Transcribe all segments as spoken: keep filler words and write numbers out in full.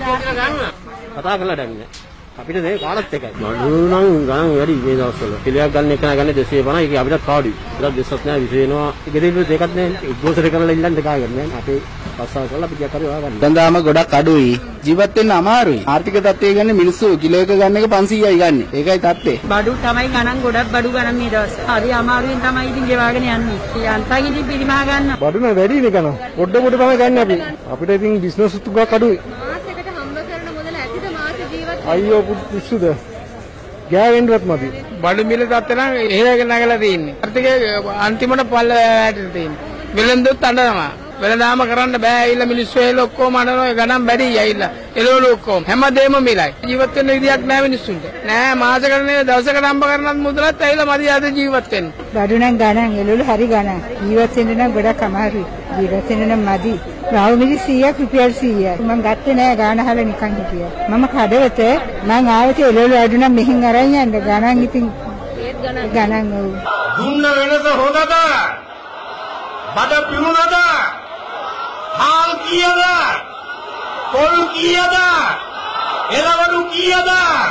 කතා කරලා දැන්නේ. අපිට මේ කාලත් එකයි. බඩු නම් ගණන් වැඩි මේ දවස්වල. පිළියක් ගන්න එක ගන්න දෙසිය පනහයි. ඒක අපිට පාඩුයි. ඒක දෙස්සක් නෑ විශ් වෙනවා. ඒක දෙවිලු දෙකක් නෑ. ඉක්ගෝසර කරලා ඉල්ලන්න දෙකා ගන්න නෑ. අපේ පස්සා කරලා පිටියක් හරි හොයාගන්න. දන්දාම ගොඩක් අඩුයි. ජීවත් වෙන්න අමාරුයි. ආර්ථික තත්ත්වය ගන්න මිනිස්සු කිලෝ එක ගන්න එක පන්සීයයි ගන්න. ඒකයි තත්ත්වය. බඩු තමයි ගණන් ගොඩක් බඩු ගණන් මේ දවස්. හරි අමාරුවෙන් තමයි ඉතින් ගෙවාගෙන යන්නේ. යන්තම් ඉතින් පිරිමහ ගන්න. බඩු නෑ වැඩි නේ ගණන්. පොඩ පොඩ තමයි ගන්න අපි. අපිට ඉතින් බිස්නස් උතුගක් අඩුයි. මාසෙකට හම්බ කරන මුදල ඇතිද මාස ජීවත් අයියෝ පුදුසුද. ගෑවෙන්නවත් මදි. බඩු මිල තත්ත්ව නම් එහෙරගෙන නැගලා තියෙන්නේ. ආර්ථිකයේ අන්තිමට පල්ල වැටෙන්න තියෙන්නේ. වෙලෙන්දුත් අඬනවා. වෙලඳාම කරන්න බෑ. ඇවිල්ලා මිනිස්සු ඇවිල්ලා ඔක්කොම අඬනවා. ගණන් බැරි ඇවිල්ලා. එළවලු ඔක්කොම හැමදේම මිලයි. ජීවත් වෙන්න විදියක් නෑ මිනිස්සුන්ට. නෑ මාසෙකට නේ දවසකට හම්බ කරනත් මුදලත් ඇවිල්ලා මදි අද ජීවත් වෙන්න. බඩු නම් ගණන් එළවලු හරි ගණන්. ජීවත් වෙන්න නම් ගොඩක් අමාරුයි. ජීවත් වෙන්න නම් මදි. රාහු මිලි සීයක් රුපියල් සීයක්. මම ගත්තේ නෑ ගාන අහලා නිකන් හිටියා. මම කඩවත මං ආවත එළවලු අඩු නම් මෙහෙන් අරන් යන්න ගණන් ඉතින් ඒත් ගණන් ගණන් ඔව්. දුන්න වෙනස හොඳද? බඩ පිරුණද? හාල් කීයද? පොල් කීයද? එළවලු කීයද?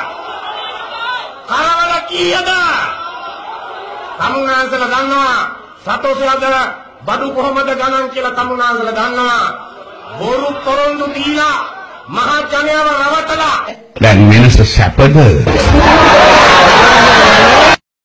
කරවල කීයද? තමුනාසල දන්නවා සතෝසලද බඩු කොහමද ගණන් කියලා තමුනාසල දන්නවා. බොරු පොරොන්දු දීලා මහා ජනයාව රවටලා දැන් වෙනස සැපද?